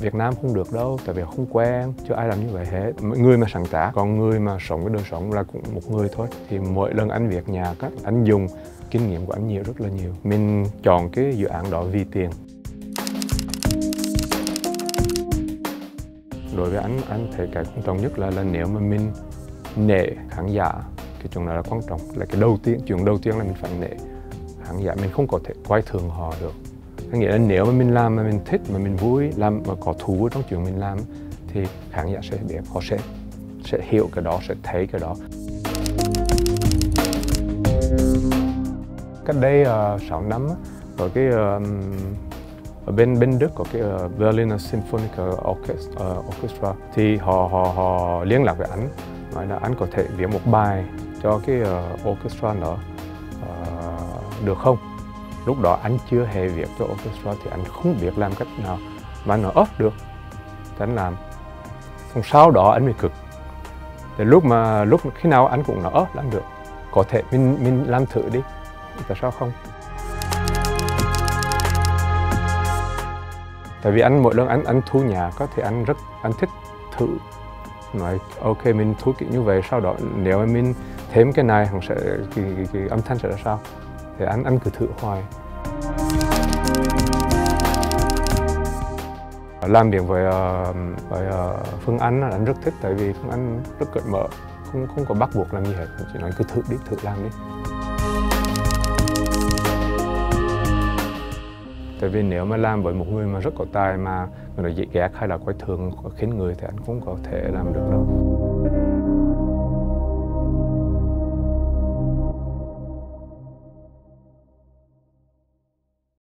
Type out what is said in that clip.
Việt Nam không được đâu, tại vì không quen, chưa ai làm như vậy hết. Người mà sáng tác, còn người mà sống cái đời sống là cũng một người thôi. Thì mỗi lần anh viết nhạc á, anh dùng kinh nghiệm của anh nhiều, rất là nhiều. Mình chọn cái dự án đó vì tiền. Đối với anh thấy cái quan trọng nhất là nếu mà mình nể khán giả, cái chuyện đó là quan trọng. Là cái đầu tiên, chuyện đầu tiên là mình phải nể khán giả, mình không có thể coi thường họ được. Có nghĩa là nếu mà mình làm mà mình thích, mà mình vui, làm mà có thú trong chuyện mình làm thì khán giả sẽ biết, họ sẽ hiểu cái đó, sẽ thấy cái đó. Cách đây 6 năm ở cái ở bên Đức có cái Berliner Symphoniker Orchestra thì họ liên lạc với anh, nói là anh có thể viết một bài cho cái orchestra đó được không? Lúc đó anh chưa hề viết cho orchestra thì anh không biết làm cách nào, mà anh nói được thì anh làm. Xong sau đó anh mới cực. Thì lúc khi nào anh cũng nói làm được, có thể mình làm thử đi, tại sao không? Tại vì mỗi lần anh thu nhạc có thể anh thích thử, nói ok mình thu kỹ như vậy, sau đó nếu mà mình thêm cái này sẽ cái âm thanh sẽ ra sao, thì anh cứ thử hoài. Làm việc với Phương Anh anh rất thích, tại vì Phương Anh rất cởi mở, không có bắt buộc làm gì hết, chỉ nói cứ thử đi, thử làm đi. Tại vì nếu mà làm với một người mà rất có tài mà người nói dễ ghét hay là coi thường khinh người thì anh không có thể làm được đâu.